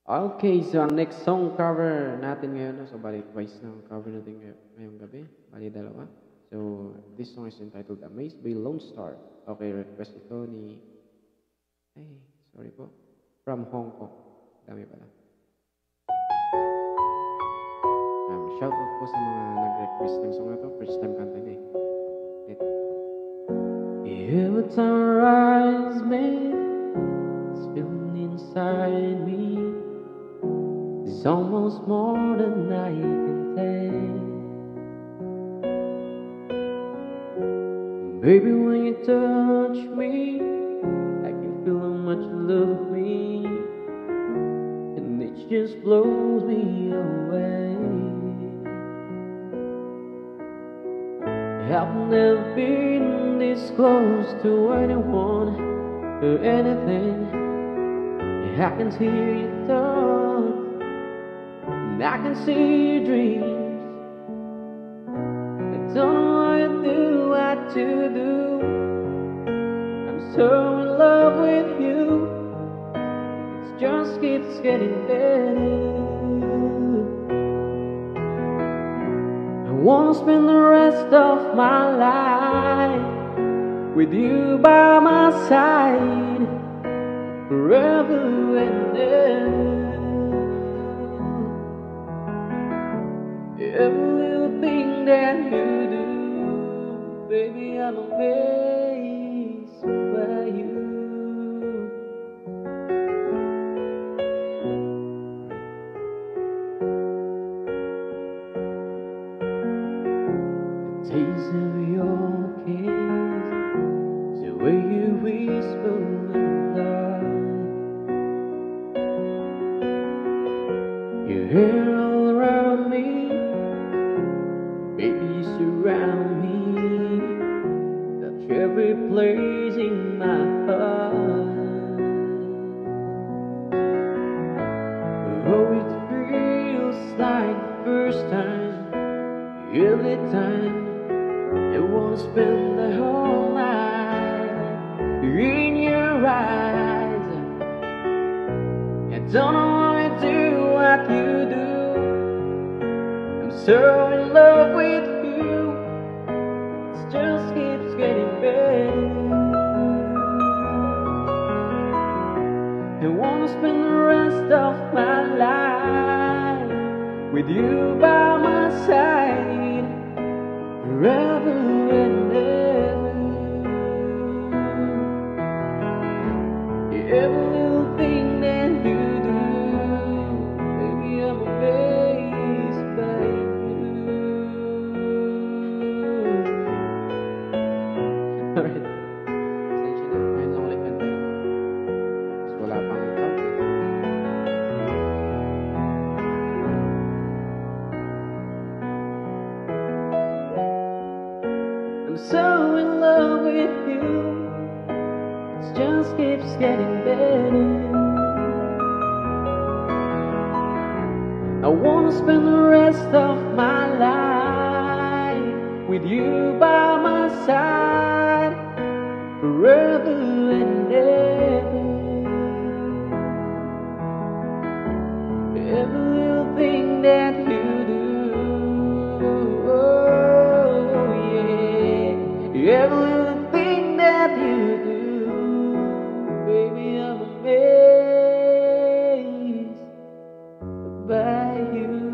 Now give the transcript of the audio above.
Okay, so ang next song cover natin ngayon, no? So bali twice na ang cover natin ngayong gabi. Bali dalawa. So this song is entitled Amazed by Lone Star. Okay, request ito ni... Ay, sorry po. From Hong Kong. Dami pala. Shout out po sa mga nag-request ng song na to. First time kanta niya eh. It. Every time I rise, man, it's feeling inside me. It's almost more than I can tell. Baby, when you touch me, I can feel how much you love me, and it just blows me away. I've never been this close to anyone or anything. I can hear your thoughts, and I can see your dreams. I don't know what you do, what to do. I'm so in love with you. It just keeps getting better. I wanna spend the rest of my life with you by my side, forever and ever. Every little thing that you do, baby, I'm amazed by you. The taste of your kiss, the way you whisper in love, your hair all around me, baby, you surround me, touch every place in my heart. Oh, it feels like the first time, every time. I wanna spend the whole night in your eyes. I don't know what to do, what you do. I'm so in love with you. It just keeps getting better. I wanna spend the rest of my life with you by my side, forever and ever. Every little thing that you do, baby, I'm amazed by you. Alright. Pasensya na. Ngayon lang ulit kanta yun. Kasi wala pang count eh. I'm so in love with you. It just keeps getting better. I wanna spend the rest of my life with you by my side, forever and ever. Every little thing that you do, oh yeah. Every little thing that you do, baby, I'm amazed by you.